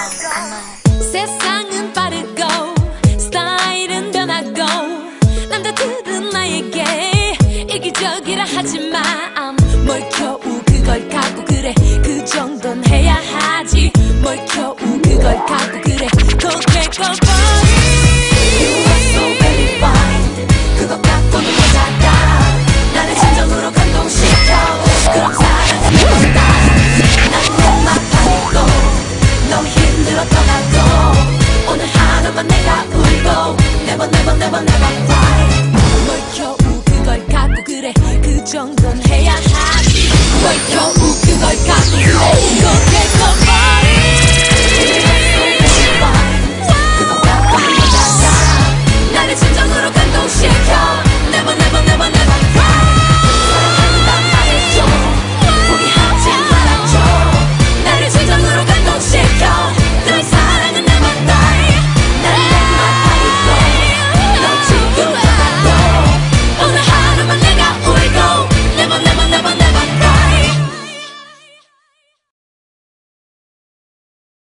세상은 빠르고 스타일은 변하고 남자들은 나에게 이기적이라 하지만 뭘 겨우 그걸 갖고 그래 그 정도는 해야 하지 뭘 겨우 그걸 갖고 그래 고개꺼버리 You are so very fine 그것 갖고는 모자다 나를 진정으로 감동시켜 그럼 사랑은 해본다 난 내 맘 아니고 너 힘들어 떠나도 오늘 하루만 내가 울고 Never never never never cry